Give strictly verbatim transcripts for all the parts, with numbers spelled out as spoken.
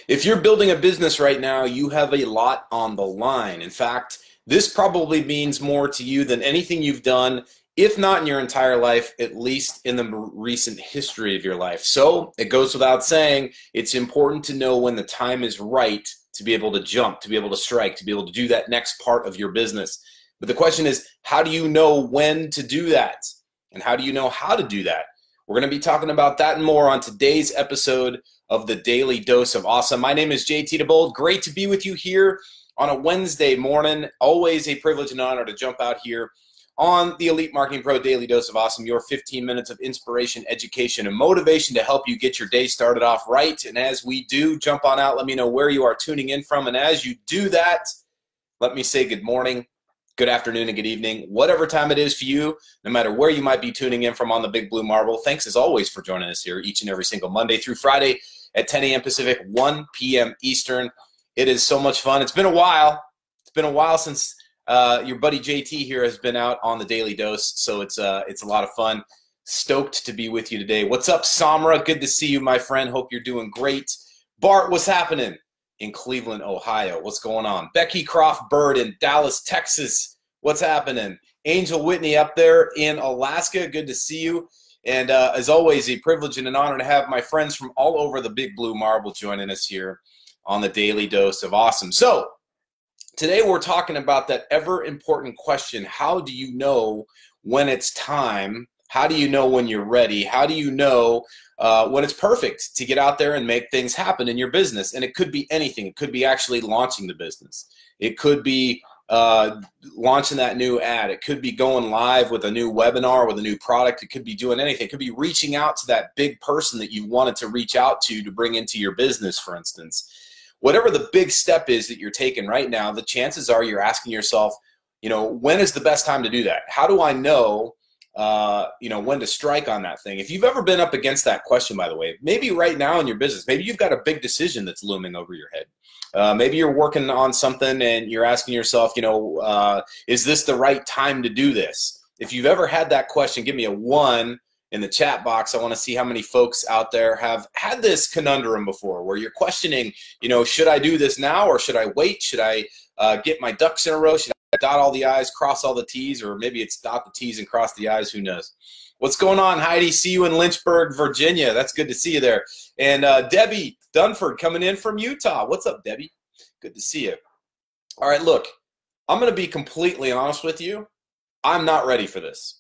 If you're building a business right now, you have a lot on the line. In fact, this probably means more to you than anything you've done, if not in your entire life, at least in the recent history of your life. So it goes without saying, it's important to know when the time is right to be able to jump, to be able to strike, to be able to do that next part of your business. But the question is, how do you know when to do that? And how do you know how to do that? We're going to be talking about that and more on today's episode of the Daily Dose of Awesome. My name is J T DeBolt. Great to be with you here on a Wednesday morning. Always a privilege and honor to jump out here on the Elite Marketing Pro Daily Dose of Awesome, your fifteen minutes of inspiration, education, and motivation to help you get your day started off right. And as we do, jump on out. Let me know where you are tuning in from. And as you do that, let me say good morning, good afternoon, and good evening, whatever time it is for you, no matter where you might be tuning in from on the Big Blue Marble. Thanks as always for joining us here each and every single Monday through Friday at ten A M Pacific, one P M Eastern. It is so much fun. It's been a while. It's been a while since uh, your buddy J T here has been out on the Daily Dose, so it's uh, it's a lot of fun. Stoked to be with you today. What's up, Samra? Good to see you, my friend. Hope you're doing great. Bart, what's happening in Cleveland, Ohio? What's going on? Becky Croft Bird in Dallas, Texas. What's happening? Angel Whitney up there in Alaska. Good to see you. And uh, as always, a privilege and an honor to have my friends from all over the Big Blue Marble joining us here on the Daily Dose of Awesome. So today we're talking about that ever important question: how do you know when it's time? How do you know when you're ready? How do you know uh, when it's perfect to get out there and make things happen in your business? And it could be anything. It could be actually launching the business. It could be uh, launching that new ad. It could be going live with a new webinar, with a new product. It could be doing anything. It could be reaching out to that big person that you wanted to reach out to to bring into your business, for instance. Whatever the big step is that you're taking right now, the chances are you're asking yourself, you know, when is the best time to do that? How do I know, uh, you know, when to strike on that thing? If you've ever been up against that question, by the way, maybe right now in your business, maybe you've got a big decision that's looming over your head. Uh, maybe you're working on something and you're asking yourself, you know, uh, is this the right time to do this? If you've ever had that question, give me a one in the chat box. I want to see how many folks out there have had this conundrum before, where you're questioning, you know, should I do this now or should I wait? Should I uh, get my ducks in a row? Should I dot all the I's, cross all the T's, or maybe it's dot the T's and cross the I's? Who knows? What's going on, Heidi? See you in Lynchburg, Virginia. That's good to see you there. And uh, Debbie Dunford coming in from Utah. What's up, Debbie? Good to see you. All right, look, I'm going to be completely honest with you. I'm not ready for this.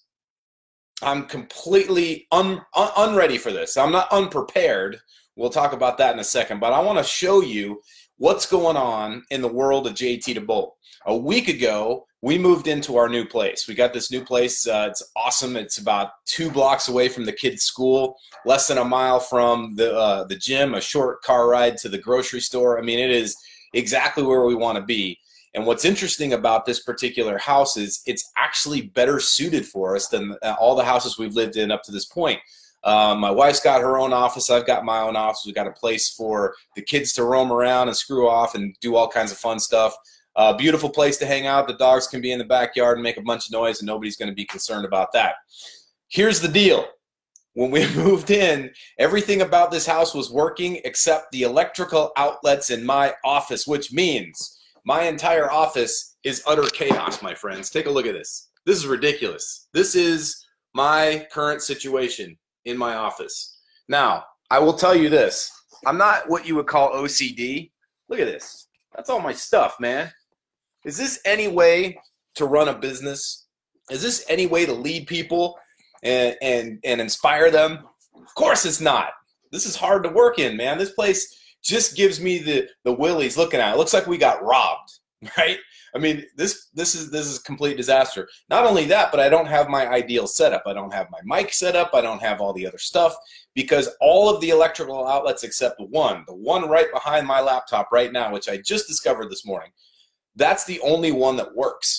I'm completely un, un, unready for this. I'm not unprepared. We'll talk about that in a second. But I want to show you what's going on in the world of J T DeBolt. A week ago, we moved into our new place. We got this new place. Uh, it's awesome. It's about two blocks away from the kids' school, less than a mile from the, uh, the gym, a short car ride to the grocery store. I mean, it is exactly where we want to be. And what's interesting about this particular house is it's actually better suited for us than all the houses we've lived in up to this point. Um, my wife's got her own office. I've got my own office. We've got a place for the kids to roam around and screw off and do all kinds of fun stuff. A uh, beautiful place to hang out. The dogs can be in the backyard and make a bunch of noise, and nobody's going to be concerned about that. Here's the deal. When we moved in, everything about this house was working except the electrical outlets in my office, which means my entire office is utter chaos, my friends. Take a look at this. This is ridiculous. This is my current situation in my office. Now, I will tell you this. I'm not what you would call O C D. Look at this. That's all my stuff, man. Is this any way to run a business? Is this any way to lead people and, and, and inspire them? Of course it's not. This is hard to work in, man. This place just gives me the the willies looking at it. It looks like we got robbed, right? I mean, this this is this is a complete disaster. Not only that, but I don't have my ideal setup. I don't have my mic set up. I don't have all the other stuff, because all of the electrical outlets except one, the one right behind my laptop right now, which I just discovered this morning, that's the only one that works.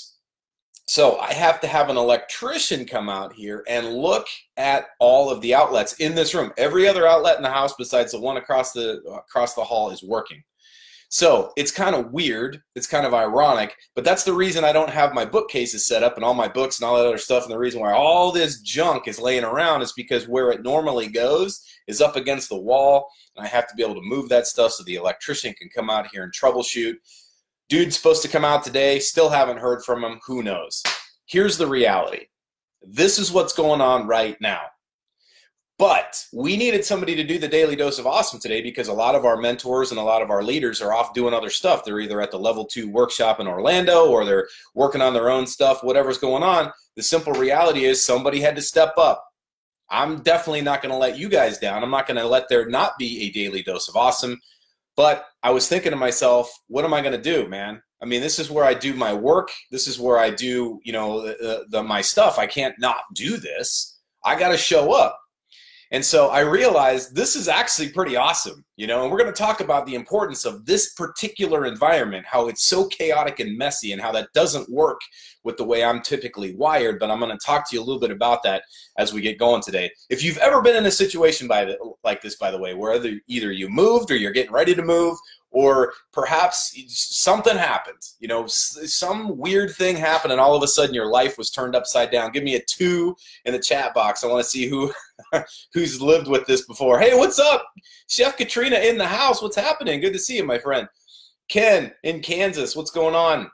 So I have to have an electrician come out here and look at all of the outlets in this room. Every other outlet in the house besides the one across the across the hall is working. So it's kind of weird. It's kind of ironic, but that's the reason I don't have my bookcases set up and all my books and all that other stuff. And the reason why all this junk is laying around is because where it normally goes is up against the wall. And I have to be able to move that stuff so the electrician can come out here and troubleshoot. Dude's supposed to come out today. Still haven't heard from him. Who knows? Here's the reality. This is what's going on right now. But we needed somebody to do the Daily Dose of Awesome today because a lot of our mentors and a lot of our leaders are off doing other stuff. They're either at the level two workshop in Orlando or they're working on their own stuff, whatever's going on. The simple reality is somebody had to step up. I'm definitely not going to let you guys down. I'm not going to let there not be a Daily Dose of Awesome. But I was thinking to myself, what am I going to do, man? I mean, this is where I do my work. This is where I do, you know, the, the, my stuff. I can't not do this. I got to show up. And so I realized this is actually pretty awesome, you know, and we're going to talk about the importance of this particular environment, how it's so chaotic and messy and how that doesn't work with the way I'm typically wired. But I'm going to talk to you a little bit about that as we get going today. If you've ever been in a situation by the, like this, by the way, where either, either you moved or you're getting ready to move, or perhaps something happened, you know, some weird thing happened and all of a sudden your life was turned upside down. Give me a two in the chat box. I want to see who who's lived with this before. Hey, what's up? Chef Katrina in the house. What's happening? Good to see you, my friend. Ken in Kansas. What's going on?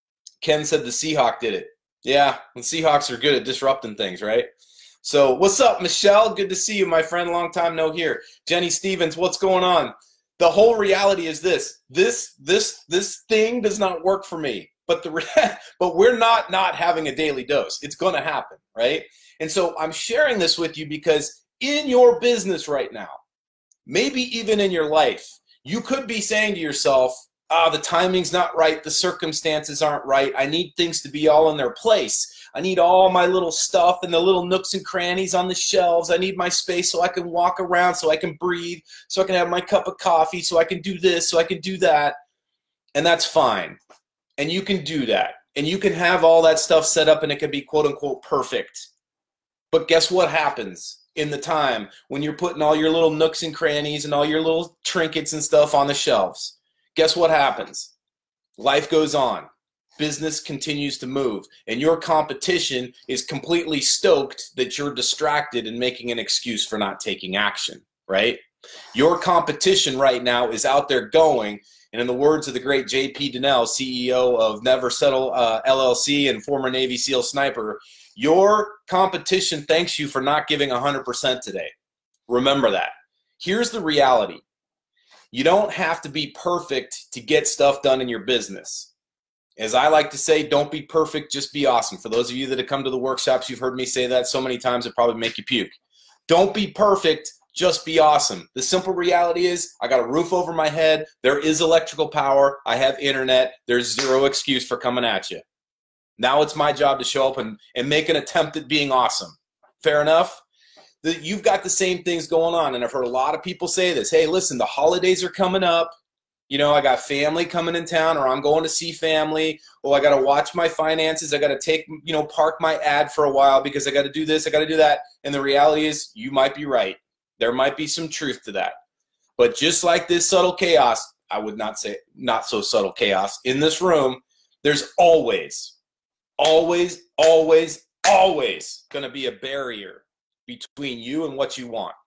Ken said the Seahawk did it. Yeah, the Seahawks are good at disrupting things, right? So what's up, Michelle? Good to see you, my friend. Long time no here. Jenny Stevens, what's going on? The whole reality is this, this, this, this thing does not work for me, but the, but we're not, not having a daily dose. It's going to happen, right? And so I'm sharing this with you because in your business right now, maybe even in your life, you could be saying to yourself, ah, the timing's not right. The circumstances aren't right. I need things to be all in their place. I need all my little stuff and the little nooks and crannies on the shelves. I need my space so I can walk around, so I can breathe, so I can have my cup of coffee, so I can do this, so I can do that. And that's fine. And you can do that. And you can have all that stuff set up and it can be quote unquote perfect. But guess what happens in the time when you're putting all your little nooks and crannies and all your little trinkets and stuff on the shelves? Guess what happens? Life goes on. Business continues to move, and your competition is completely stoked that you're distracted and making an excuse for not taking action, right? Your competition right now is out there going, and in the words of the great J P Donnell, C E O of Never Settle uh, L L C and former Navy SEAL sniper, your competition thanks you for not giving one hundred percent today. Remember that. Here's the reality. You don't have to be perfect to get stuff done in your business. As I like to say, don't be perfect, just be awesome. For those of you that have come to the workshops, you've heard me say that so many times it probably make you puke. Don't be perfect, just be awesome. The simple reality is I got a roof over my head. There is electrical power. I have internet. There's zero excuse for coming at you. Now it's my job to show up and, and make an attempt at being awesome. Fair enough? The, you've got the same things going on, and I've heard a lot of people say this. Hey, listen, the holidays are coming up. You know, I got family coming in town, or I'm going to see family. Oh, I got to watch my finances. I got to take, you know, park my ad for a while because I got to do this. I got to do that. And the reality is you might be right. There might be some truth to that. But just like this subtle chaos, I would not say not so subtle chaos in this room, there's always, always, always, always going to be a barrier between you and what you want.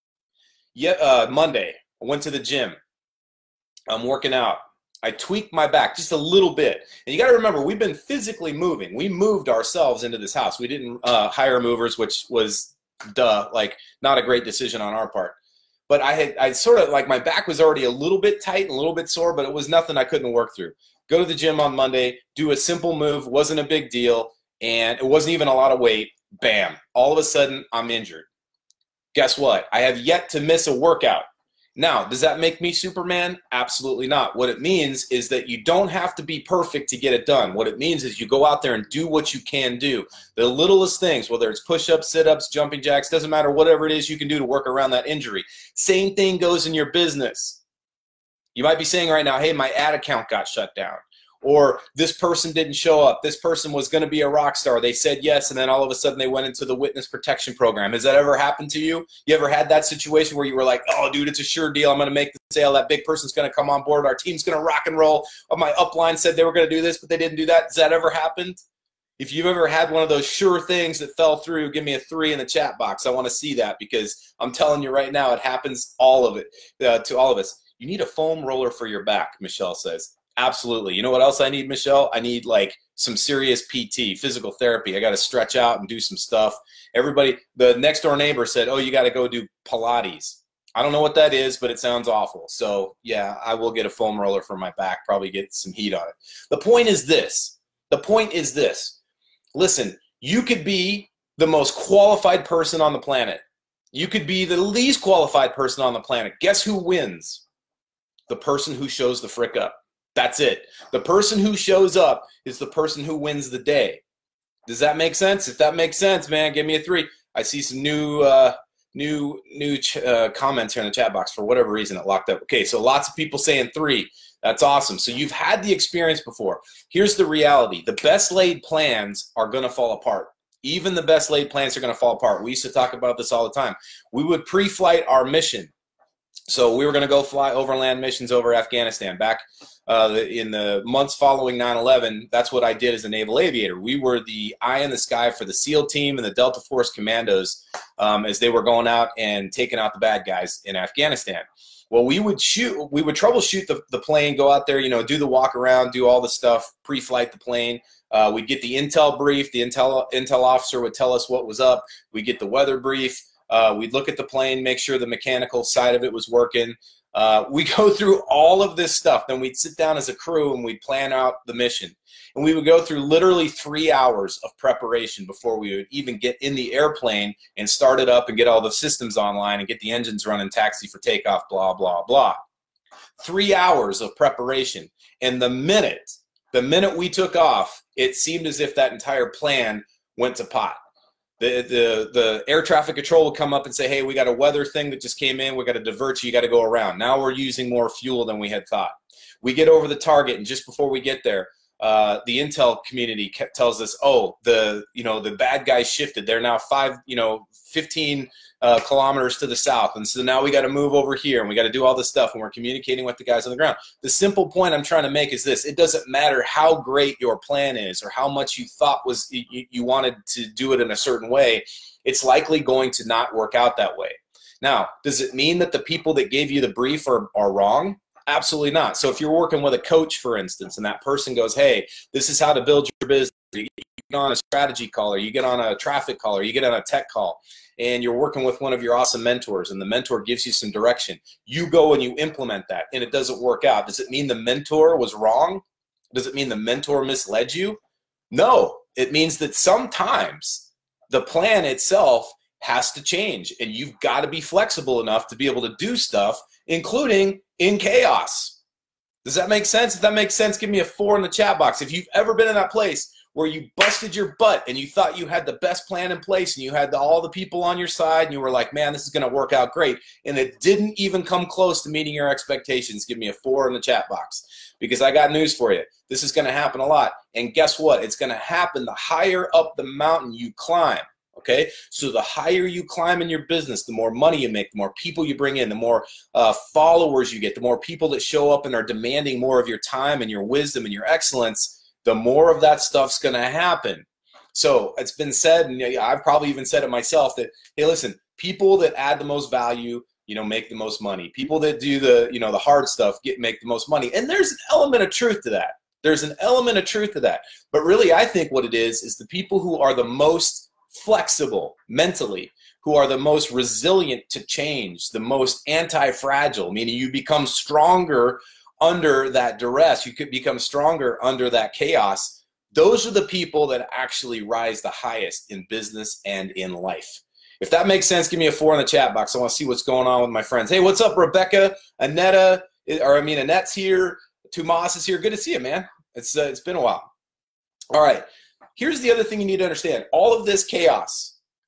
Yeah, uh, Monday, I went to the gym. I'm working out. I tweaked my back just a little bit. And you got to remember, we've been physically moving. We moved ourselves into this house. We didn't uh, hire movers, which was, duh, like not a great decision on our part. But I had, I sort of, like my back was already a little bit tight and a little bit sore, but it was nothing I couldn't work through. Go to the gym on Monday, do a simple move, wasn't a big deal, and it wasn't even a lot of weight. Bam. All of a sudden, I'm injured. Guess what? I have yet to miss a workout. Now, does that make me Superman? Absolutely not. What it means is that you don't have to be perfect to get it done. What it means is you go out there and do what you can do. The littlest things, whether it's push-ups, sit-ups, jumping jacks, doesn't matter, whatever it is you can do to work around that injury. Same thing goes in your business. You might be saying right now, hey, my ad account got shut down. Or this person didn't show up. This person was going to be a rock star. They said yes, and then all of a sudden they went into the witness protection program. Has that ever happened to you? You ever had that situation where you were like, oh, dude, it's a sure deal. I'm going to make the sale. That big person's going to come on board. Our team's going to rock and roll. Oh, my upline said they were going to do this, but they didn't do that. Has that ever happened? If you've ever had one of those sure things that fell through, give me a three in the chat box. I want to see that, because I'm telling you right now, it happens all of it uh, to all of us. You need a foam roller for your back, Michelle says. Absolutely. You know what else I need, Michelle? I need like some serious P T, physical therapy. I got to stretch out and do some stuff. Everybody, the next door neighbor said, oh, you got to go do Pilates. I don't know what that is, but it sounds awful. So yeah, I will get a foam roller for my back, probably get some heat on it. The point is this. The point is this. Listen, you could be the most qualified person on the planet. You could be the least qualified person on the planet. Guess who wins? The person who shows the frick up. That's it. The person who shows up is the person who wins the day. Does that make sense? If that makes sense, man, give me a three. I see some new uh, new new ch uh, comments here in the chat box. For whatever reason, it locked up. Okay, so lots of people saying three. That's awesome. So you've had the experience before. Here's the reality. The best laid plans are going to fall apart. Even the best laid plans are going to fall apart. We used to talk about this all the time. We would pre-flight our mission. So we were going to go fly overland missions over Afghanistan. Back uh, in the months following nine eleven, that's what I did as a naval aviator. We were the eye in the sky for the SEAL team and the Delta Force commandos um, as they were going out and taking out the bad guys in Afghanistan. Well, we would shoot, we would troubleshoot the, the plane, go out there, you know, do the walk around, do all the stuff, pre-flight the plane. Uh, we'd get the intel brief. The intel, intel officer would tell us what was up. We'd get the weather brief. Uh, we'd look at the plane, make sure the mechanical side of it was working. Uh, we go through all of this stuff. Then we'd sit down as a crew and we'd plan out the mission. And we would go through literally three hours of preparation before we would even get in the airplane and start it up and get all the systems online and get the engines running, taxi for takeoff, blah, blah, blah. Three hours of preparation. And the minute, the minute we took off, it seemed as if that entire plan went to pot. The, the, the air traffic control would come up and say, hey, we got a weather thing that just came in. We got to divert you. You got to go around. Now we're using more fuel than we had thought. We get over the target, and just before we get there, uh, the intel community kept, tells us, oh, the you know the bad guys shifted. They're now five, you know, fifteen uh, kilometers to the south, and so now we got to move over here, and we got to do all this stuff, and we're communicating with the guys on the ground. The simple point I'm trying to make is this: it doesn't matter how great your plan is or how much you thought was you, you wanted to do it in a certain way. It's likely going to not work out that way. Now, does it mean that the people that gave you the brief are, are wrong? Absolutely not. So if you're working with a coach, for instance, and that person goes, hey, this is how to build your business, you get on a strategy call, or you get on a traffic call, or you get on a tech call, and you're working with one of your awesome mentors, and the mentor gives you some direction. You go and you implement that, and it doesn't work out. Does it mean the mentor was wrong? Does it mean the mentor misled you? No. It means that sometimes the plan itself has to change, and you've got to be flexible enough to be able to do stuff, including in chaos. Does that make sense? If that makes sense, give me a four in the chat box. If you've ever been in that place where you busted your butt and you thought you had the best plan in place and you had the, all the people on your side and you were like, man, this is going to work out great, and it didn't even come close to meeting your expectations, give me a four in the chat box, because I got news for you. This is going to happen a lot. And guess what? It's going to happen the higher up the mountain you climb. Okay, so the higher you climb in your business, the more money you make, the more people you bring in, the more uh, followers you get, the more people that show up and are demanding more of your time and your wisdom and your excellence, the more of that stuff's going to happen. So it's been said, and I've probably even said it myself, that, hey, listen, people that add the most value, you know, make the most money. People that do the, you know, the hard stuff get make the most money. And there's an element of truth to that. There's an element of truth to that. But really, I think what it is is the people who are the most flexible mentally, who are the most resilient to change, the most anti-fragile, meaning you become stronger under that duress, you could become stronger under that chaos. Those are the people that actually rise the highest in business and in life. If that makes sense, give me a four in the chat box. I want to see what's going on with my friends. Hey, what's up, Rebecca? Annetta, or I mean, Annette's here. Tomas is here. Good to see you, man. It's, uh, it's been a while. All right. Here's the other thing you need to understand. All of this chaos,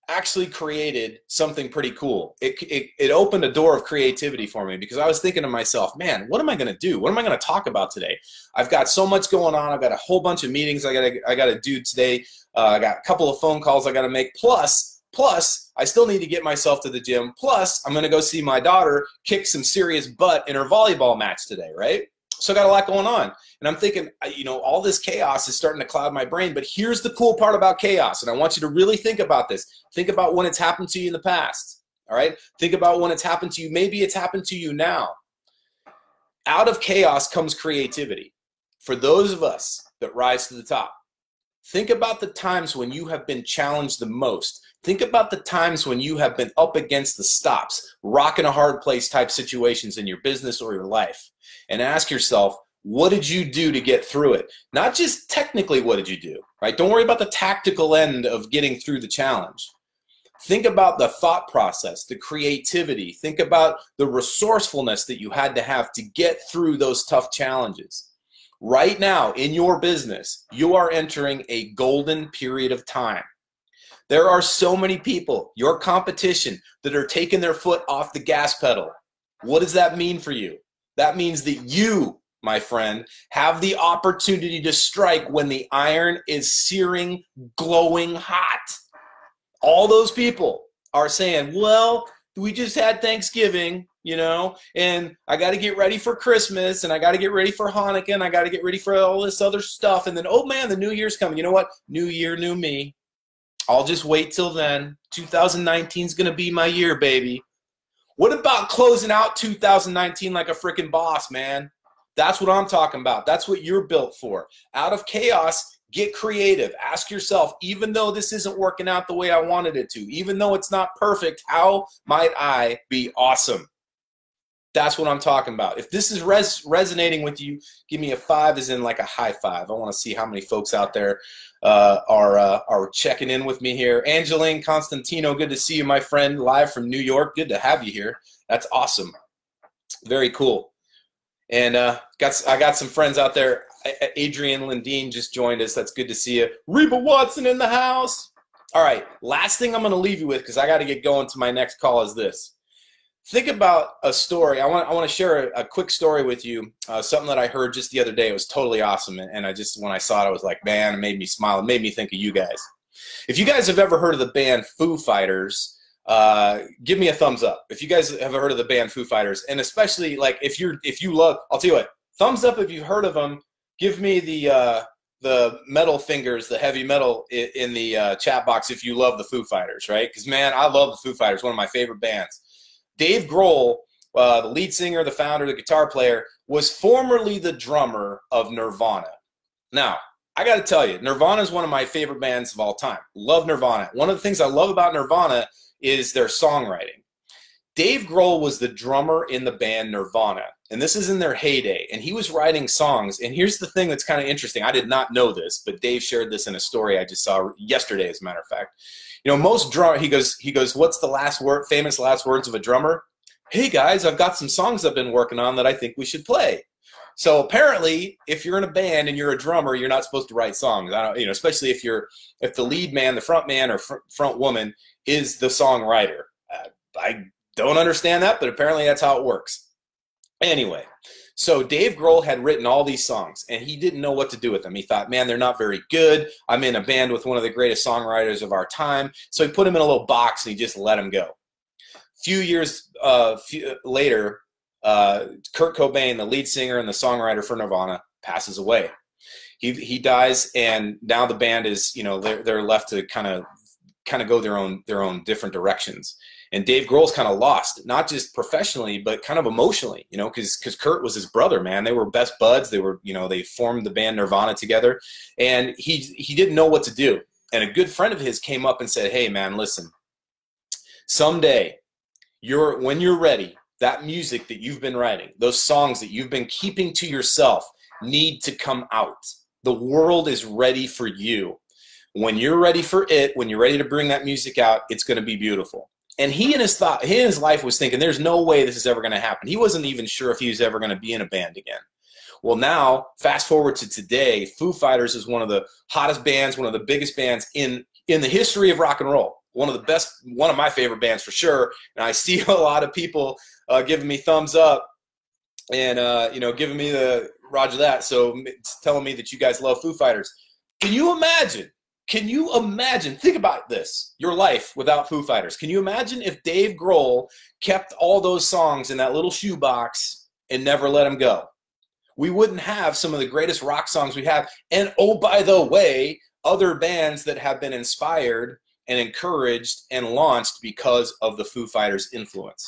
actually created something pretty cool. It, it, it opened a door of creativity for me, because I was thinking to myself, man, what am I going to do? What am I going to talk about today? I've got so much going on. I've got a whole bunch of meetings I got to I got to do today. Uh, I got a couple of phone calls I got to make. Plus, plus, I still need to get myself to the gym. Plus, I'm going to go see my daughter kick some serious butt in her volleyball match today, right? So I got a lot going on. And I'm thinking, you know, all this chaos is starting to cloud my brain. But here's the cool part about chaos. And I want you to really think about this. Think about when it's happened to you in the past. All right? Think about when it's happened to you. Maybe it's happened to you now. Out of chaos comes creativity. For those of us that rise to the top, think about the times when you have been challenged the most. Think about the times when you have been up against the stops, rocking a hard place type situations in your business or your life. And ask yourself, what did you do to get through it? Not just technically what did you do, right? Don't worry about the tactical end of getting through the challenge. Think about the thought process, the creativity. Think about the resourcefulness that you had to have to get through those tough challenges. Right now in your business, you are entering a golden period of time. There are so many people, your competition, that are taking their foot off the gas pedal. What does that mean for you? That means that you, my friend, have the opportunity to strike when the iron is searing, glowing hot. All those people are saying, well, we just had Thanksgiving, you know, and I got to get ready for Christmas, and I got to get ready for Hanukkah, and I got to get ready for all this other stuff. And then, oh man, the new year's coming. You know what? New year, new me. I'll just wait till then. two thousand nineteen is going to be my year, baby. What about closing out two thousand nineteen like a freaking boss, man? That's what I'm talking about. That's what you're built for. Out of chaos, get creative. Ask yourself, even though this isn't working out the way I wanted it to, even though it's not perfect, how might I be awesome? That's what I'm talking about. If this is res resonating with you, give me a five as in like a high five. I want to see how many folks out there uh, are, uh, are checking in with me here. Angeline Constantino, good to see you, my friend, live from New York. Good to have you here. That's awesome. Very cool. And uh, got I got some friends out there. Adrian Lindeen just joined us. That's good to see you. Reba Watson in the house. All right, last thing I'm going to leave you with, because I got to get going to my next call, is this. Think about a story. I want I want to share a, a quick story with you. Uh, something that I heard just the other day. It was totally awesome, and, and I just when I saw it, I was like, man, it made me smile. It made me think of you guys. If you guys have ever heard of the band Foo Fighters, uh, give me a thumbs up. If you guys have heard of the band Foo Fighters, and especially like if you're if you love, I'll tell you what, thumbs up if you've heard of them. Give me the uh, the metal fingers, the heavy metal in, in the uh, chat box if you love the Foo Fighters, right? Because man, I love the Foo Fighters. One of my favorite bands. Dave Grohl, uh, the lead singer, the founder, the guitar player, was formerly the drummer of Nirvana. Now, I got to tell you, Nirvana is one of my favorite bands of all time. Love Nirvana. One of the things I love about Nirvana is their songwriting. Dave Grohl was the drummer in the band Nirvana, and this is in their heyday, and he was writing songs. And here's the thing that's kind of interesting. I did not know this, but Dave shared this in a story I just saw yesterday, as a matter of fact. You know, most drum, he goes, he goes, what's the last word, famous last words of a drummer? Hey guys, I've got some songs I've been working on that I think we should play. So apparently, if you're in a band and you're a drummer, you're not supposed to write songs. I don't, you know, especially if you're, if the lead man, the front man or fr front woman is the songwriter. Uh, I don't understand that, but apparently that's how it works. Anyway. So Dave Grohl had written all these songs, and he didn't know what to do with them. He thought, man, they're not very good. I'm in a band with one of the greatest songwriters of our time. So he put him in a little box, and he just let him go. A few years uh, few, later, uh, Kurt Cobain, the lead singer and the songwriter for Nirvana, passes away. He, he dies, and now the band is, you know, they're, they're left to kind of kind of go their own, their own different directions. And Dave Grohl's kind of lost, not just professionally, but kind of emotionally, you know, because because Kurt was his brother, man. They were best buds. They were, you know, they formed the band Nirvana together, and he he didn't know what to do. And a good friend of his came up and said, "Hey, man, listen. Someday, you're when you're ready, that music that you've been writing, those songs that you've been keeping to yourself, need to come out. The world is ready for you. When you're ready for it, when you're ready to bring that music out, it's going to be beautiful." And he in his thought, he in his life was thinking, there's no way this is ever going to happen. He wasn't even sure if he was ever going to be in a band again. Well, now, fast forward to today, Foo Fighters is one of the hottest bands, one of the biggest bands in, in the history of rock and roll. one of the best, one of my favorite bands for sure. And I see a lot of people uh, giving me thumbs up and, uh, you know, giving me the roger that. So it's telling me that you guys love Foo Fighters. Can you imagine? Can you imagine? Think about this, your life without Foo Fighters. Can you imagine if Dave Grohl kept all those songs in that little shoebox and never let them go? We wouldn't have some of the greatest rock songs we have. And oh, by the way, other bands that have been inspired and encouraged and launched because of the Foo Fighters influence.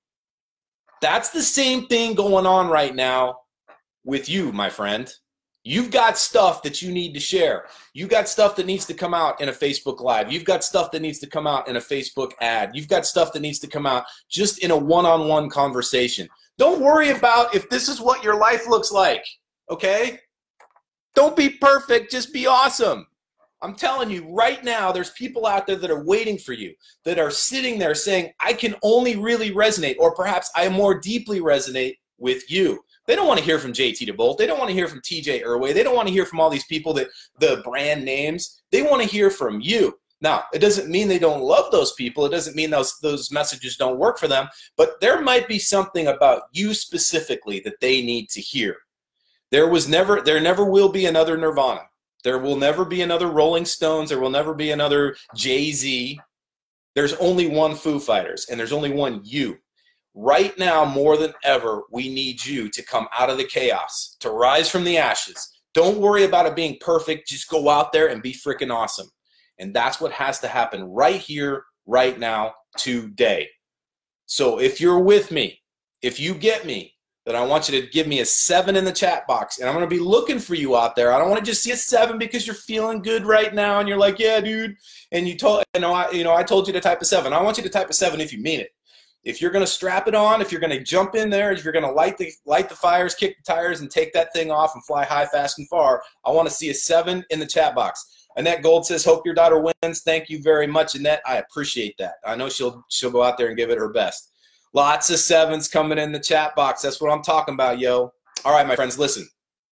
That's the same thing going on right now with you, my friend. You've got stuff that you need to share. You've got stuff that needs to come out in a Facebook Live. You've got stuff that needs to come out in a Facebook ad. You've got stuff that needs to come out just in a one-on-one conversation. Don't worry about if this is what your life looks like, okay? Don't be perfect, just be awesome. I'm telling you right now, there's people out there that are waiting for you, that are sitting there saying, I can only really resonate, or perhaps I more deeply resonate with you. They don't want to hear from J T DeBolt. They don't want to hear from T J Irway. They don't want to hear from all these people, that the brand names. They want to hear from you. Now, it doesn't mean they don't love those people. It doesn't mean those, those messages don't work for them, but there might be something about you specifically that they need to hear. There was never, there never will be another Nirvana. There will never be another Rolling Stones. There will never be another Jay-Z. There's only one Foo Fighters, and there's only one you. Right now, more than ever, we need you to come out of the chaos, to rise from the ashes. Don't worry about it being perfect. Just go out there and be freaking awesome. And that's what has to happen right here, right now, today. So if you're with me, if you get me, then I want you to give me a seven in the chat box, and I'm going to be looking for you out there. I don't want to just see a seven because you're feeling good right now and you're like, yeah, dude. And you told, you know, I, you know, I told you to type a seven. I want you to type a seven if you mean it. If you're going to strap it on, if you're going to jump in there, if you're going to light the light the fires, kick the tires, and take that thing off and fly high, fast, and far, I want to see a seven in the chat box. Annette Gold says, hope your daughter wins. Thank you very much, Annette. I appreciate that. I know she'll she'll go out there and give it her best. Lots of sevens coming in the chat box. That's what I'm talking about, yo. All right, my friends, listen.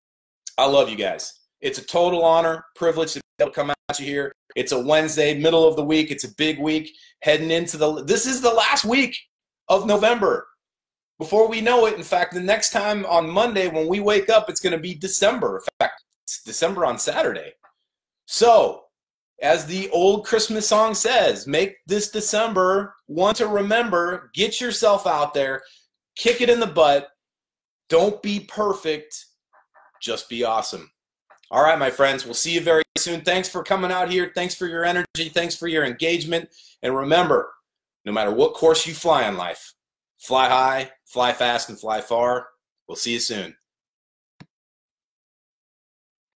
I love you guys. It's a total honor, privilege to be able to come at you here. It's a Wednesday, middle of the week. It's a big week heading into the – this is the last week of November. Before we know it, in fact, the next time on Monday when we wake up, it's going to be December. In fact, it's December on Saturday. So, as the old Christmas song says, make this December one to remember. Get yourself out there. Kick it in the butt. Don't be perfect. Just be awesome. All right, my friends. We'll see you very soon. Thanks for coming out here. Thanks for your energy. Thanks for your engagement. And remember, no matter what course you fly in life, fly high, fly fast, and fly far. We'll see you soon.